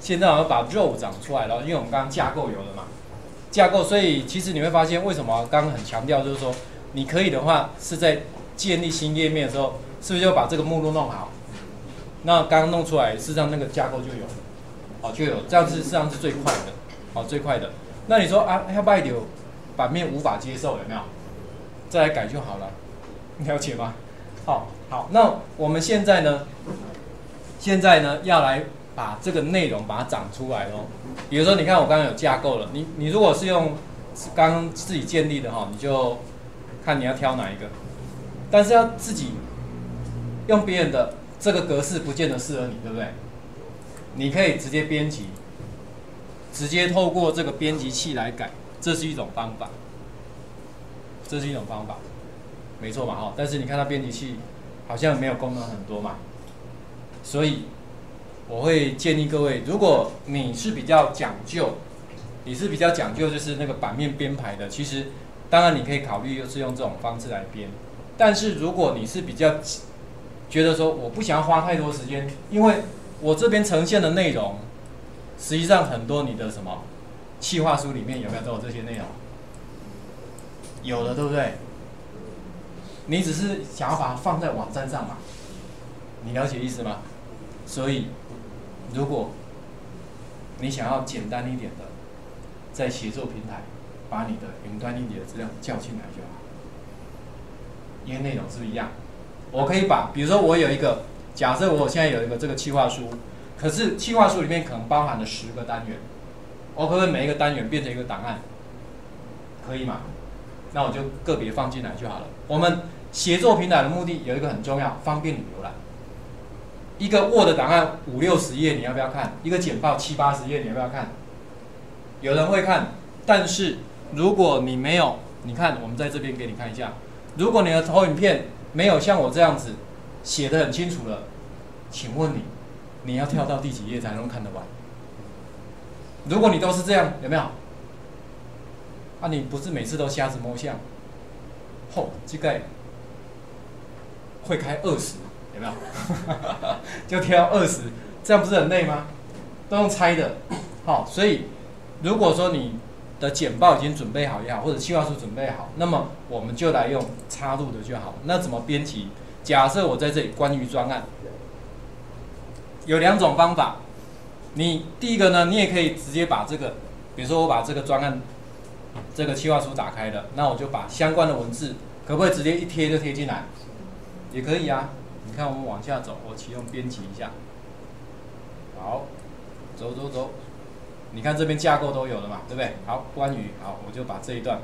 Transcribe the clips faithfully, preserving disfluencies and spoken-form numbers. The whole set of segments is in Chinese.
现在我们把肉长出来了，因为我们刚刚架构有了嘛，架构，所以其实你会发现为什么刚刚很强调，就是说你可以的话是在建立新页面的时候，是不是就把这个目录弄好？那刚刚弄出来，事实上那个架构就有了，好就有，这样子事实上是最快的，好最快的。那你说啊，要不然有版面无法接受，有没有？再来改就好了，了解吗？好，好，那我们现在呢？现在呢，要来把这个内容把它长出来咯。比如说，你看我刚刚有架构了，你你如果是用刚刚自己建立的哈，你就看你要挑哪一个，但是要自己用别人的这个格式，不见得适合你，对不对？你可以直接编辑，直接透过这个编辑器来改，这是一种方法，这是一种方法，没错嘛哈。但是你看它编辑器好像没有功能很多嘛。所以我会建议各位，如果你是比较讲究，你是比较讲究就是那个版面编排的，其实当然你可以考虑就是用这种方式来编。但是如果你是比较觉得说我不想要花太多时间，因为我这边呈现的内容，实际上很多你的什么企划书里面有没有都有这些内容？有的，对不对？你只是想要把它放在网站上嘛？你了解意思吗？所以，如果你想要简单一点的，在协作平台把你的云端硬碟的资料叫进来就好，因为内容是不是一样？我可以把，比如说我有一个，假设我现在有一个这个企划书，可是企划书里面可能包含了十个单元，我可不可以每一个单元变成一个档案？可以吗？那我就个别放进来就好了。我们协作平台的目的有一个很重要，方便你浏览。一个 Word 档案五六十页，你要不要看？一个简报七八十页，你要不要看？有人会看，但是如果你没有，你看我们在这边给你看一下，如果你的投影片没有像我这样子写得很清楚了，请问你，你要跳到第几页才能看得完？如果你都是这样，有没有？啊，你不是每次都瞎子摸象？吼，这个会开二十。有没有？就挑二十，这样不是很累吗？都用猜的，好，所以如果说你的简报已经准备好也好，或者企划书准备好，那么我们就来用插入的就好。那怎么编辑？假设我在这里关于专案，有两种方法。你第一个呢，你也可以直接把这个，比如说我把这个专案这个企划书打开了，那我就把相关的文字，可不可以直接一贴就贴进来？也可以啊。你看，我们往下走，我启用编辑一下。好，走走走。你看这边架构都有了嘛，对不对？好，关于好，我就把这一段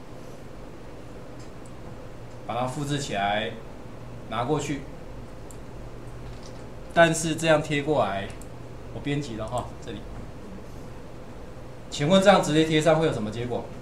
把它复制起来，拿过去。但是这样贴过来，我编辑了哈，这里。请问这样直接贴上会有什么结果？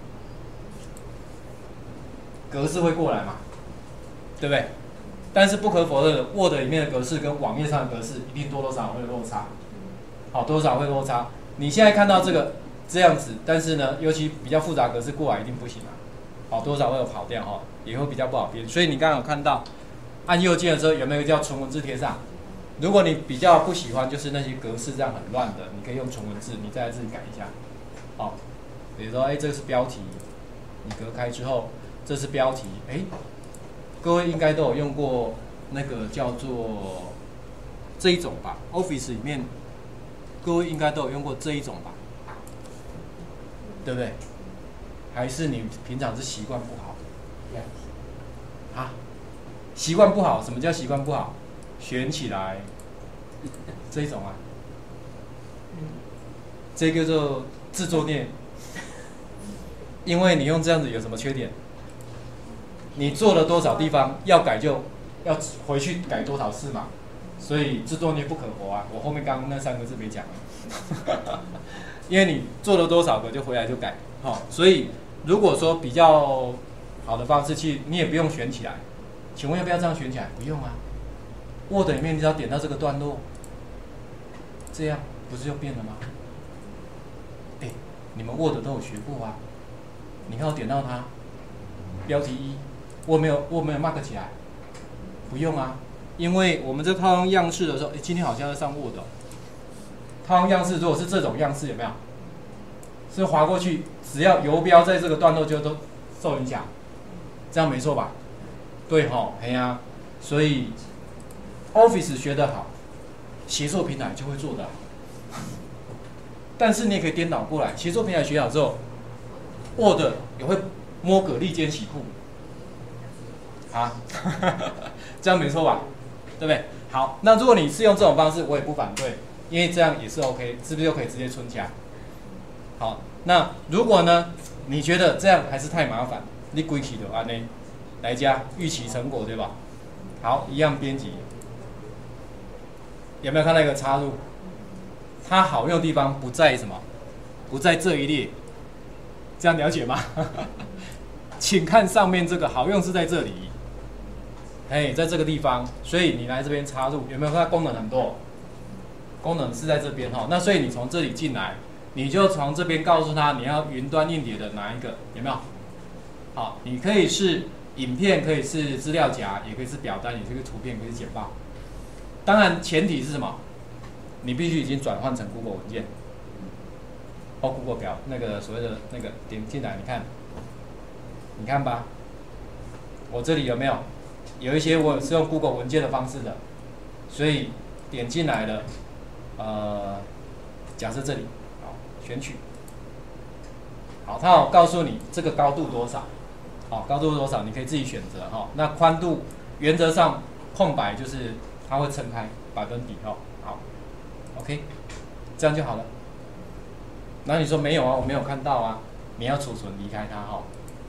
格式会过来嘛？对不对？但是不可否认的 ，Word 里面的格式跟网页上的格式一定多多少少会有落差，好，多少会落差。你现在看到这个这样子，但是呢，尤其比较复杂格式过来一定不行啊，好，多少会有跑掉哈，也会比较不好编。所以你刚刚有看到按右键的时候有没有一个叫纯文字贴上？如果你比较不喜欢就是那些格式这样很乱的，你可以用纯文字，你再来自己改一下，好，比如说哎，这个是标题，你隔开之后，这是标题，哎。各位应该都有用过那个叫做这一种吧 ，Office 里面，各位应该都有用过这一种吧，对不对？还是你平常是习惯不好？啊，习惯不好？什么叫习惯不好？选起来，这一种啊，这个叫做自作孽，因为你用这样子有什么缺点？你做了多少地方要改就要回去改多少次嘛，所以自作孽不可活啊！我后面刚刚那三个字没讲，因为你做了多少个就回来就改，好、哦，所以如果说比较好的方式去，你也不用选起来，请问要不要这样选起来？不用啊 ，Word 里面你只要点到这个段落，这样不是就变了吗？哎，你们 Word 都有学过啊，你看我点到它，标题一。我没有，我没有 mark 起来，不用啊，因为我们在套用样式的时候，今天好像在上 Word， 套用样式，如果是这种样式，有没有？是滑过去，只要游标在这个段落就都受影响，这样没错吧？对吼，嘿呀，所以 Office 学得好，协作平台就会做得好。但是你也可以颠倒过来，协作平台学好之后 ，Word 也会摸蛤蜊兼洗裤，啊，这样没错吧？对不对？好，那如果你是用这种方式，我也不反对，因为这样也是 OK， 是不是就可以直接存起来？好，那如果呢，你觉得这样还是太麻烦，你规起就安呢，来加预期成果，对吧？好，一样编辑，有没有看到一个插入？它好用的地方不在什么？不在这一列，这样了解吗？请看上面这个好用是在这里，哎，在这个地方，所以你来这边插入，有没有看到功能很多？功能是在这边哈，那所以你从这里进来。你就从这边告诉他你要云端硬碟的哪一个，有没有？好，你可以是影片，可以是资料夹，也可以是表单，也可以是图片，可以是简报。当然前提是什么？你必须已经转换成 Google 文件，哦 ，Google 表那个所谓的那个点进来，你看，你看吧，我这里有没有有一些我是用 Google 文件的方式的，所以点进来了，呃，假设这里。选取，好，它有告诉你这个高度多少，好，高度多少你可以自己选择哈。那宽度原则上空白就是它会撑开百分比哦，好 ，OK， 这样就好了。那你说没有啊，我没有看到啊，你要储存离开它哈。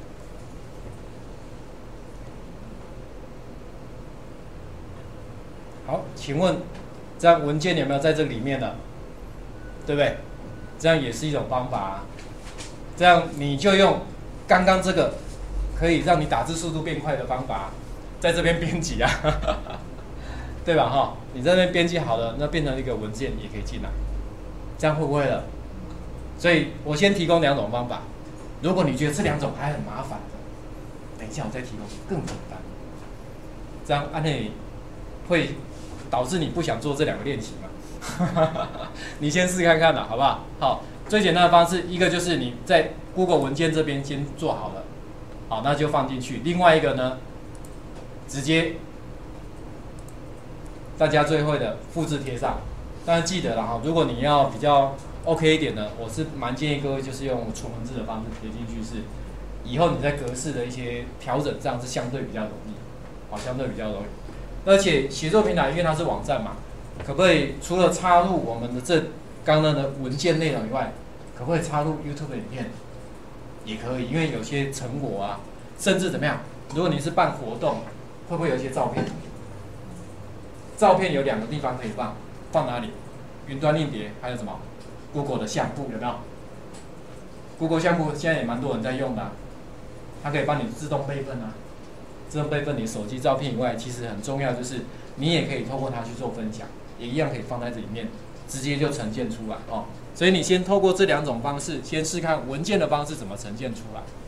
好，请问这样文件有没有在这里面呢？对不对？这样也是一种方法啊，这样你就用刚刚这个可以让你打字速度变快的方法，在这边编辑啊，对吧哈？你在这边编辑好了，那变成一个文件也可以进来，这样会不会了？所以我先提供两种方法，如果你觉得这两种还很麻烦的，等一下我再提供更简单，这样按内会导致你不想做这两个练习嘛？你先试看看啦，好不好？好，最简单的方式，一个就是你在 Google 文件这边先做好了，好，那就放进去。另外一个呢，直接大家最会的复制贴上。当然记得了哈，如果你要比较 OK 一点的，我是蛮建议各位就是用纯文字的方式贴进去，是以后你在格式的一些调整上是相对比较容易，好，相对比较容易。而且协作平台因为它是网站嘛。可不可以除了插入我们的这刚刚的文件内容以外，可不可以插入 YouTube 影片？也可以，因为有些成果啊，甚至怎么样？如果你是办活动，会不会有一些照片？照片有两个地方可以放，放哪里？云端硬碟，还有什么 ？Google 的相簿有没有 ？Google 相簿现在也蛮多人在用的、啊，它可以帮你自动备份啊。自动备份你手机照片以外，其实很重要就是你也可以透过它去做分享。也一样可以放在这里面，直接就呈现出来哦。所以你先透过这两种方式，先试看文件的方式怎么呈现出来。